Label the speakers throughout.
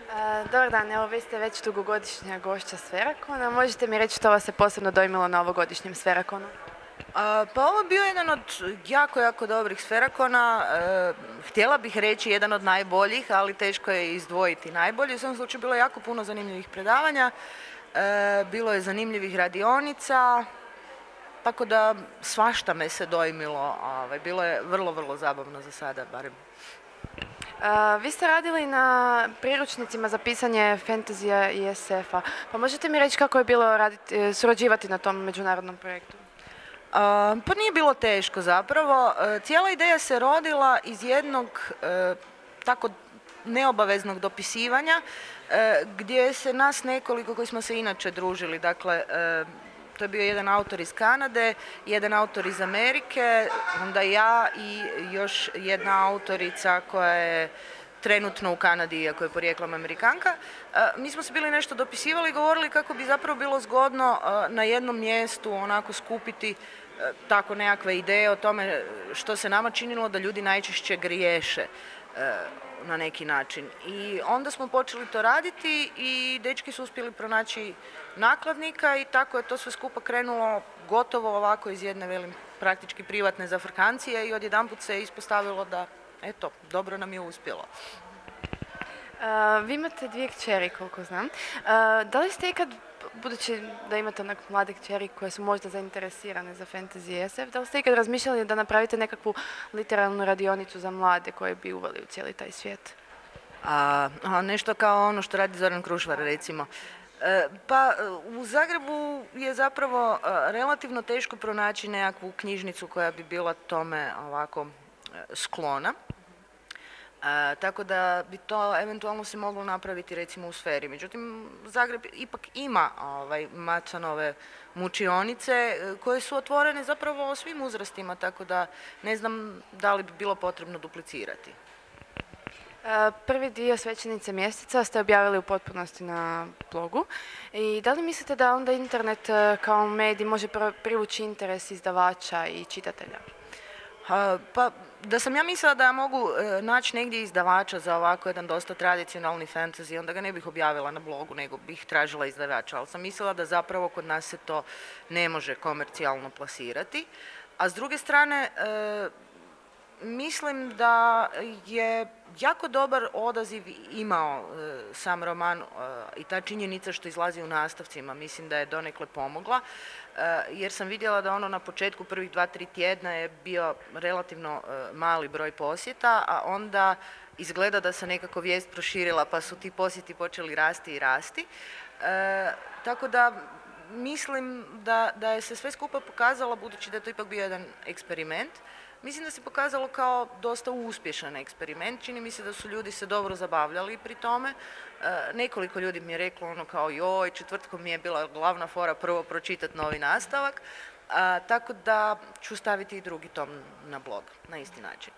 Speaker 1: Dobar dan, evo vi ste već dugogodišnja gošća Sferakona. Možete mi reći što vas je posebno dojmilo na ovogodišnjem Sferakonu?
Speaker 2: Pa ovo je bio jedan od jako dobrih Sferakona. Htjela bih reći jedan od najboljih, ali teško je izdvojiti najbolji. U svom slučaju bilo je jako puno zanimljivih predavanja, bilo je zanimljivih radionica, tako da svašta me se dojmilo. Bilo je vrlo zabavno za sada, barem.
Speaker 1: Vi ste radili na priručnicima za pisanje fantazija i SF-a. Pa možete mi reći kako je bilo surađivati na tom međunarodnom projektu?
Speaker 2: Pa nije bilo teško zapravo. Cijela ideja se rodila iz jednog tako neobaveznog dopisivanja gdje se nas nekoliko koji smo se inače družili. Dakle, to je bio jedan autor iz Kanade, jedan autor iz Amerike, onda ja i još jedna autorica koja je trenutno u Kanadi, iako je porijeklom Amerikanka. Mi smo se bili nešto dopisivali i govorili kako bi zapravo bilo zgodno na jednom mjestu onako skupiti tako nekakve ideje o tome što se nama činilo da ljudi najčešće griješe na neki način. I onda smo počeli to raditi i dečki su uspjeli pronaći nakladnika i tako je to sve skupa krenulo gotovo ovako iz jedne, velim, praktički privatne zafrkancije i odjedanput se ispostavilo da, eto, dobro nam je uspjelo.
Speaker 1: Vi imate dvije kćeri, koliko znam. Da li ste ikad, budući da imate onak mlade kćeri koje su možda zainteresirane za fantasy i SF, da li ste ikad razmišljali da napravite nekakvu literarnu radionicu za mlade koje bi uveli u cijeli taj svijet?
Speaker 2: Nešto kao ono što radi Zoran Krušvar, recimo. Pa u Zagrebu je zapravo relativno teško pronaći nekakvu knjižnicu koja bi bila tome ovako sklona. Tako da bi to eventualno se moglo napraviti recimo u Sferi. Međutim, Zagreb ipak ima Macanove mučionice koje su otvorene zapravo svim uzrastima, tako da ne znam da li bi bilo potrebno duplicirati.
Speaker 1: Prvi dio Svećenice mjestica ste objavili u potpunosti na blogu. I da li mislite da onda internet kao medij može privući interes izdavača i čitatelja?
Speaker 2: Pa, da sam ja mislila da ja mogu naći negdje izdavača za ovako jedan dosta tradicionalni fantasy, onda ga ne bih objavila na blogu, nego bih tražila izdavača. Ali sam mislila da zapravo kod nas se to ne može komercijalno plasirati. A s druge strane, mislim da je jako dobar odaziv imao sam roman i ta činjenica što izlazi u nastavcima, mislim da je donekle pomogla, jer sam vidjela da ono na početku prvih 2-3 tjedna je bio relativno mali broj posjeta, a onda izgleda da se nekako vijest proširila pa su ti posjeti počeli rasti i rasti. Tako da mislim da je se sve skupa pokazalo, budući da je to ipak bio jedan eksperiment, mislim da se pokazalo kao dosta uspješan eksperiment. Čini mi se da su ljudi se dobro zabavljali pri tome. Nekoliko ljudi mi je reklo ono kao joj, četvrtkom mi je bila glavna fora prvo pročitati novi nastavak. Tako da ću staviti i drugi tom na blog, na isti način.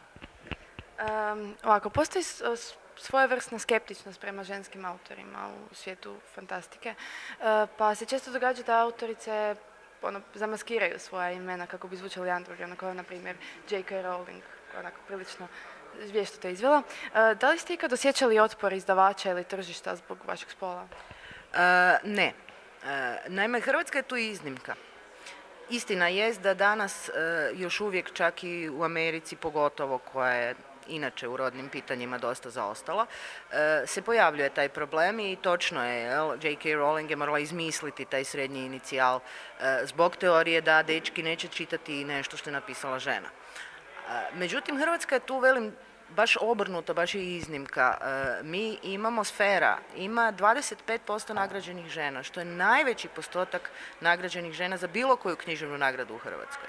Speaker 1: Ovako, postoji svojevrsna skeptičnost prema ženskim autorima u svijetu fantastike, pa se često događa da autorice zamaskiraju svoja imena kako bi zvučali androgeno, kao na primjer J.K. Rowling, onako prilično vješto to izvela. Da li ste ikad osjećali otpor izdavača ili tržišta zbog vašeg spola?
Speaker 2: Ne. Naime, Hrvatska je tu iznimka. Istina jest da danas još uvijek čak i u Americi pogotovo, koja je inače u rodnim pitanjima dosta zaostala, se pojavljuje taj problem i točno je, J.K. Rowling je morala izmisliti taj srednji inicijal zbog teorije da dečki neće čitati nešto što je napisala žena. Međutim, Hrvatska je tu, velim, baš obrnuto, baš je iznimka. Mi imamo Sfera, ima 25% nagrađenih žena, što je najveći postotak nagrađenih žena za bilo koju književnu nagradu u Hrvatskoj.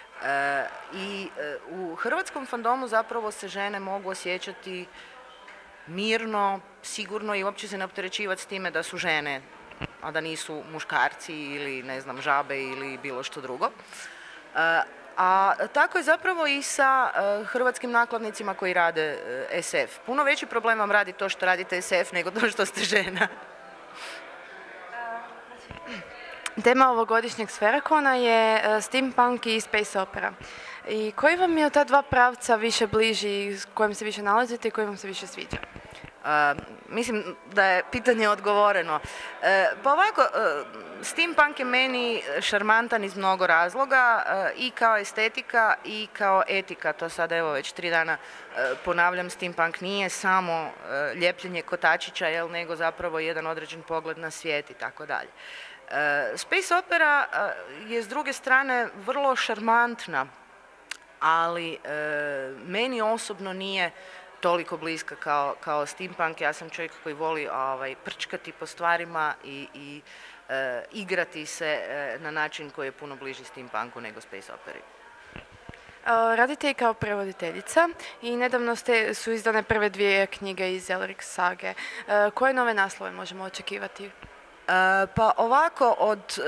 Speaker 2: I u hrvatskom fandomu zapravo se žene mogu osjećati mirno, sigurno i uopće se ne opterećivati s time da su žene, a da nisu muškarci ili ne znam žabe ili bilo što drugo. A tako je zapravo i sa hrvatskim nakladnicima koji rade SF. Puno veći problem vam radi to što radite SF nego to što ste žena.
Speaker 1: Tema ovogodišnjeg Sferakona je steampunk i space opera. I koji vam je od ta dva pravca više bliži, s kojim se više nalazite i koji vam se više sviđa?
Speaker 2: Mislim da je pitanje odgovoreno. Pa ovako, steampunk je meni šarmantan iz mnogo razloga, i kao estetika i kao etika. To sada evo već 3 dana ponavljam, steampunk nije samo ljepljenje kotačića, nego zapravo jedan određen pogled na svijet i tako dalje. Space opera je s druge strane vrlo šarmantna, ali meni osobno nije toliko bliska kao steampunk. Ja sam čovjek koji voli prčkati po stvarima i igrati se na način koji je puno bliži steampunku nego space operi.
Speaker 1: Radite i kao prevoditeljica i nedavno su izdane prve 2 knjige iz Elric sage. Koje nove naslove možemo očekivati?
Speaker 2: Pa ovako, od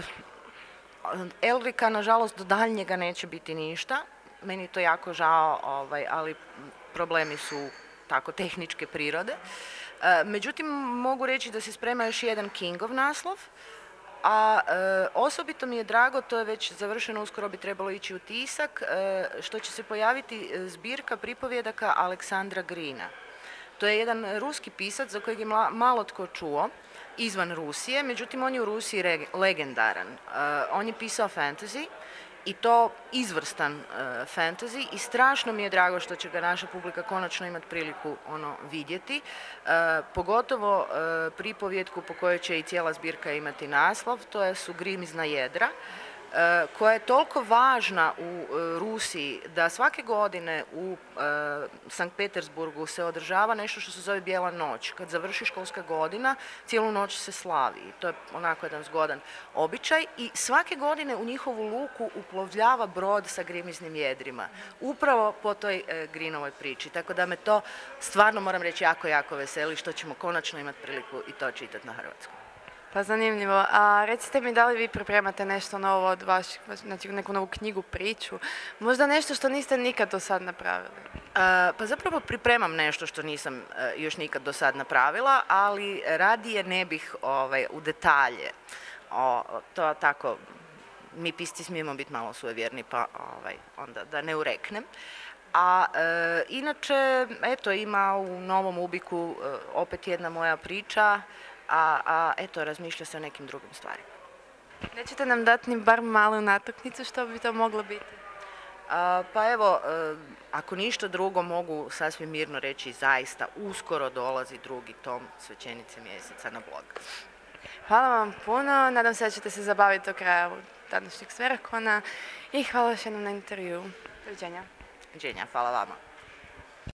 Speaker 2: Elrica nažalost do daljnjega neće biti ništa. Meni je to jako žao, ali problemi su tako tehničke prirode. Međutim, mogu reći da se sprema još jedan Kingov naslov, a osobito mi je drago, to je već završeno, uskoro bi trebalo ići u tisak, što će se pojaviti zbirka pripovjedaka Aleksandra Grina. To je jedan ruski pisac za kojeg je malo tko čuo izvan Rusije, međutim on je u Rusiji legendaran. On je pisao fantasy i to izvrstan fantasy i strašno mi je drago što će ga naša publika konačno imati priliku vidjeti. Pogotovo pripovjetku po kojoj će i cijela zbirka imati naslov, to su Grimizna jedra, koja je toliko važna u Rusiji da svake godine u Sankt Petersburgu se održava nešto što se zove Bijela noć. Kad završi školska godina, cijelu noć se slavi. To je onako jedan zgodan običaj i svake godine u njihovu luku uplovljava brod sa grimiznim jedrima. Upravo po toj Grinovoj priči. Tako da me to stvarno, moram reći, jako, jako veseli što ćemo konačno imati priliku i to čitati na hrvatskom.
Speaker 1: Pa zanimljivo. A recite mi, da li vi pripremate nešto novo od vaših, znači neku novu knjigu, priču? Možda nešto što niste nikad do sad napravili?
Speaker 2: Pa zapravo pripremam nešto što nisam još nikad do sad napravila, ali radije ne bih u detalje. To tako, mi pisci smijemo biti malo suevjerni, pa onda da ne ureknem. A inače, eto, ima u novom Ubiku opet jedna moja priča, a eto, razmišlja se o nekim drugim stvarima.
Speaker 1: Nećete nam dati ni bar malu natuknicu što bi to moglo biti?
Speaker 2: Pa evo, ako ništa drugo mogu sasvim mirno reći, zaista uskoro dolazi 2. tom Svećenice mjeseca na blog.
Speaker 1: Hvala vam puno, nadam se da ćete se zabaviti do kraja današnjeg Sferakona i hvala još jednom na intervju. Doviđenja.
Speaker 2: Doviđenja, hvala vama.